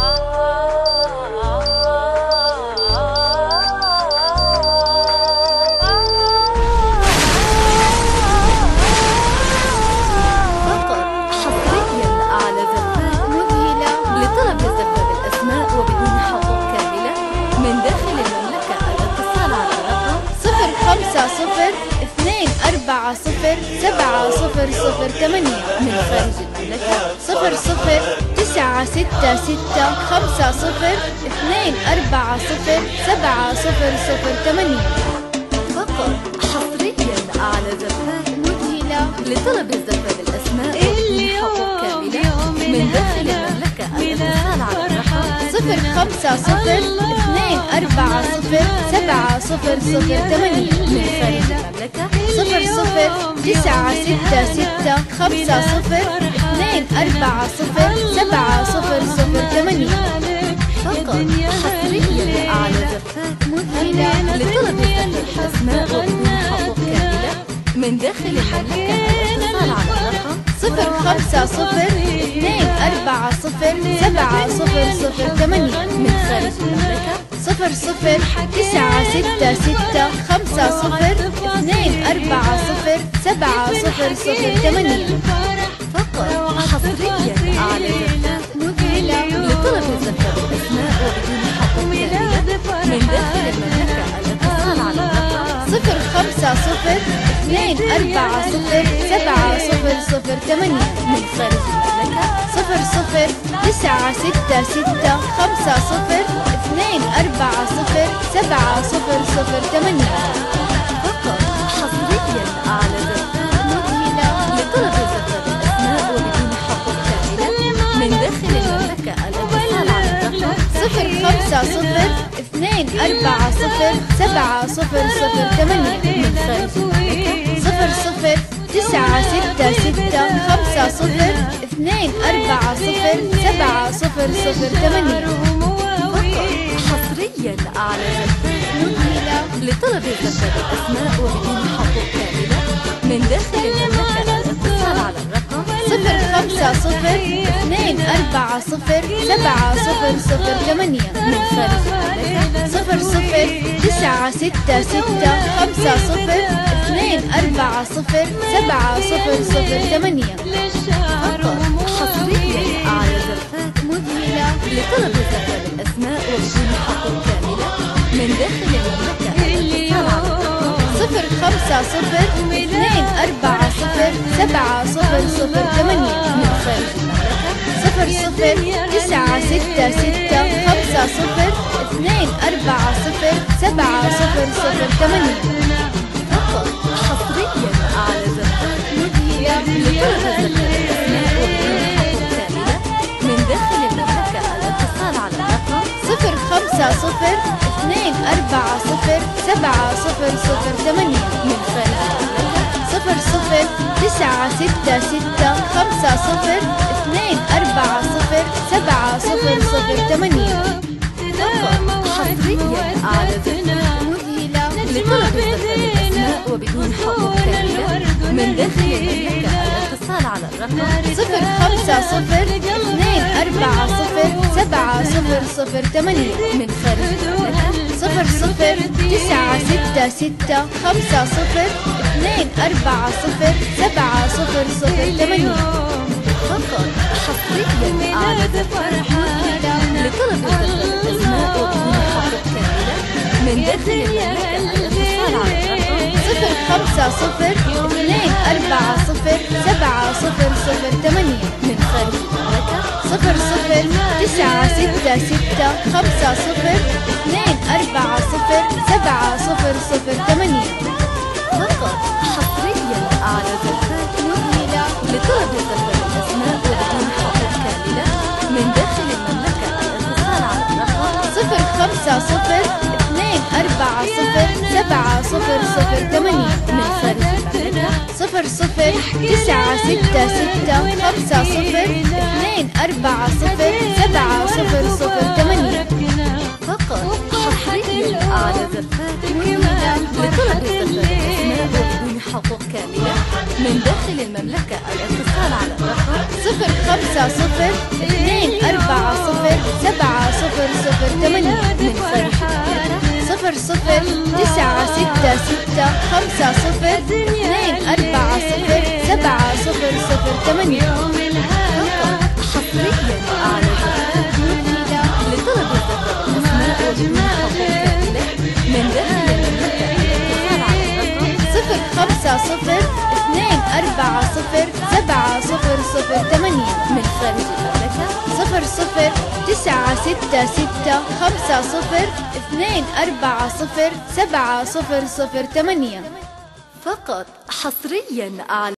صفر 7 0 0 8 من خارج المملكة 00 9 6 6 5 0 2 4 0 7 0 0 8 فقط حصريا على زفات مذهلة لطلب الزفاف الأسماء وبدون حقوق كاملة من داخل المملكة. الاتصال على الرقم 05 0 2 4 0 7 0 0 8 من خارج المملكة 00 9 6 6 5 0 2 4 0 7 0 0 8 فقط حصريا على زفات مذهلة لطلب الزفاف الأسماء وبدون حقوق كاملة من داخل المملكة. الاتصال على الرقم 05 0 2 4 0 7 0 0 8 من خارج المملكة 00 9 6 6 5 0 2 4 0 7 0 0 8 فقط حصريا على زفات مذهلة لطلب الزفاف الأسماء وبدون حقوق كاملة من داخل المملكة. الاتصال على الرقم 05 0 2 4 0 7 0 0 8 من خارج المملكة 00 9 6 6 5 0 2 4 0 7 0 0 8 فقط حصريا على زفات مذهلة لطلب الزفاف الأسماء وبدون حقوق كاملة من داخل المملكة. الاتصال على الرقم 05 0 2 4 0 7 0 0 8 من خارج المملكة 00 9 6 6 5 0 2 4 0 7 0 0 8 فقط حصريا على زفات مذهلة لطلب الزفاف الأسماء وبدون حقوق كاملة من داخل المملكة. الاتصال على الرقم 05 0 2 4 0 7 0 0 8 من خارج المملكة 00 9 6 6 5 0 2 4 0 7 0 0 8 فقط حصريا على زفات مذهلة لطلب الزفاف الأسماء وبدون حقوق كاملة من داخل المملكة. الاتصال على الرقم 05 0 2 4 0 7 0 0 8 من خارج المملكة 00 9 6 6 5 0 2 4 0 7 0 0 8 فقط حصريا على زفات مذهلة لطلب الزفاف الأسماء وبدون حقوق كاملة من داخل المملكة. الاتصال على الرقم 05 0 2 4 0 7 0 0 8 من خارج المملكة 00 9 6 6 5 0 2 4 0 7 0 0 8 فقط حصريا على زفات مذهلة لطلب الزفاف الأسماء وبدون حقوق كاملة من داخل المملكة. الاتصال على الرقم 05 0 2 4 0 7 0 0 8 من خارج المملكة 00 9 6 6 5 0 2 4 0 7 0 0 8 فقط حصريا على زفات لطلب الزفاف الأسماء وبدون حقوق كاملة من داخل المملكة. الاتصال على الرقم 05 0 2 4 0 7 0 0 8 من خارج المملكة 00 9 6 6 5 0 2 4 0 7 0 0 8 فقط حصريا على زفات مذهلة لطلب الزفاف الأسماء وبدون حقوق كاملة من داخل المملكة. الاتصال على الرقم 05 0 2 4 0 7 0 0 8 من خارج المملكة 00 9 6 6 5 0 2 4 0 7 0 0 8 فقط حصريا على زفات لطلب الزفاف الأسماء وبدون حقوق كاملة من داخل المملكة. الاتصال على الرقم 05 0 2 4 0 7 صفر 966502408. حصريا على شبكات مفيدة لطلب الزفر الأسماء وبدون حقوق كاملة من داخل المملكة. الاتصال على الرقم 05024070008 من خارج المملكة 009665024070008. فقط حصريا على